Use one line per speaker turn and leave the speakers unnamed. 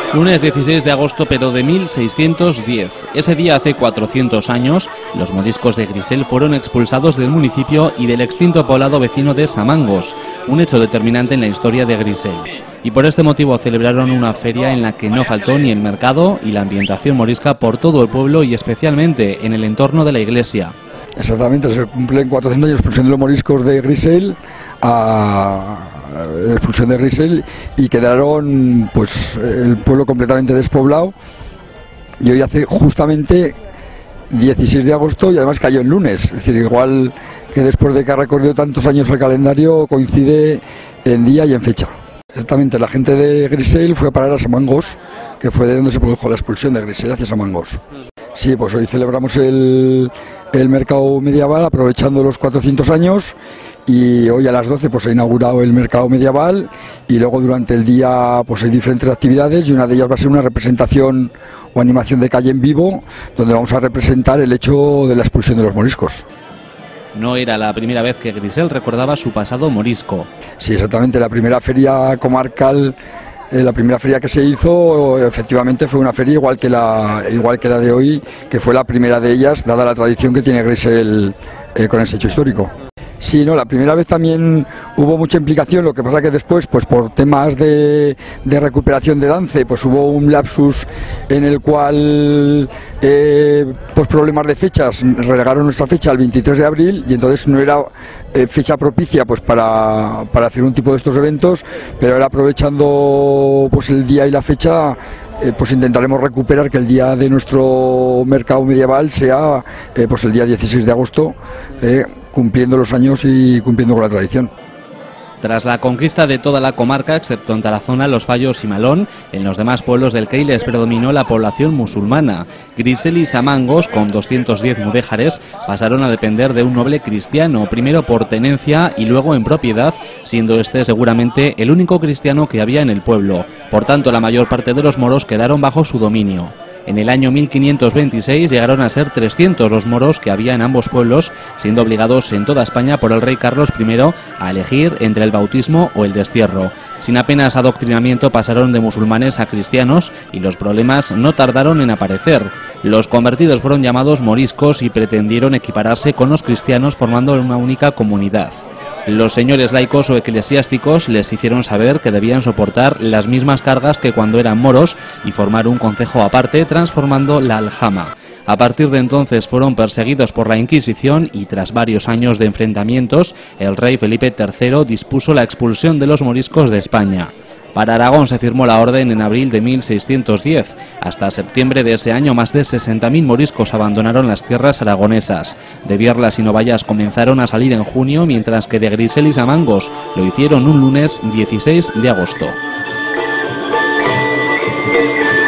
Lunes 16 de agosto, pero de 1610. Ese día, hace 400 años, los moriscos de Grisel fueron expulsados del municipio y del extinto poblado vecino de Samangos, un hecho determinante en la historia de Grisel. Y por este motivo celebraron una feria en la que no faltó ni el mercado y la ambientación morisca por todo el pueblo y especialmente en el entorno de la iglesia.
Exactamente, se cumplen 400 años de expulsión de los moriscos de Grisel, y quedaron pues el pueblo completamente despoblado, y hoy hace justamente 16 de agosto y además cayó en lunes, es decir, igual que después de que ha recorrido tantos años el calendario coincide en día y en fecha. Exactamente, la gente de Grisel fue a parar a Samangos, que fue de donde se produjo la expulsión de Grisel hacia Samangos. Sí, pues hoy celebramos el mercado medieval aprovechando los 400 años, y hoy a las 12 pues se ha inaugurado el mercado medieval, y luego durante el día pues hay diferentes actividades, y una de ellas va a ser una representación o animación de calle en vivo, donde vamos a representar el hecho de la expulsión de los moriscos.
No era la primera vez que Grisel recordaba su pasado morisco.
Sí, exactamente, la primera feria comarcal, la primera feria que se hizo, efectivamente fue una feria igual que la de hoy, que fue la primera de ellas, dada la tradición que tiene Grisel con ese hecho histórico. Sí, no, la primera vez también hubo mucha implicación, lo que pasa que después, pues por temas de recuperación de Dance, pues hubo un lapsus en el cual, pues problemas de fechas, relegaron nuestra fecha al 23 de abril, y entonces no era fecha propicia pues para hacer un tipo de estos eventos, pero ahora aprovechando pues el día y la fecha, pues intentaremos recuperar que el día de nuestro mercado medieval sea pues el día 16 de agosto, cumpliendo los años y cumpliendo con la tradición.
Tras la conquista de toda la comarca, excepto en Tarazona, Los Fallos y Malón, en los demás pueblos del Keiles predominó la población musulmana. Grisel y Samangos, con 210 mudéjares, pasaron a depender de un noble cristiano, primero por tenencia y luego en propiedad, siendo este seguramente el único cristiano que había en el pueblo. Por tanto, la mayor parte de los moros quedaron bajo su dominio. En el año 1526 llegaron a ser 300 los moros que había en ambos pueblos, siendo obligados en toda España por el rey Carlos I a elegir entre el bautismo o el destierro. Sin apenas adoctrinamiento pasaron de musulmanes a cristianos y los problemas no tardaron en aparecer. Los convertidos fueron llamados moriscos y pretendieron equipararse con los cristianos formando una única comunidad. Los señores laicos o eclesiásticos les hicieron saber que debían soportar las mismas cargas que cuando eran moros y formar un concejo aparte, transformando la aljama. A partir de entonces fueron perseguidos por la Inquisición y tras varios años de enfrentamientos, el rey Felipe III dispuso la expulsión de los moriscos de España. Para Aragón se firmó la orden en abril de 1610. Hasta septiembre de ese año más de 60.000 moriscos abandonaron las tierras aragonesas. De Bierlas y Novallas comenzaron a salir en junio, mientras que de Grisel y Samangos lo hicieron un lunes 16 de agosto.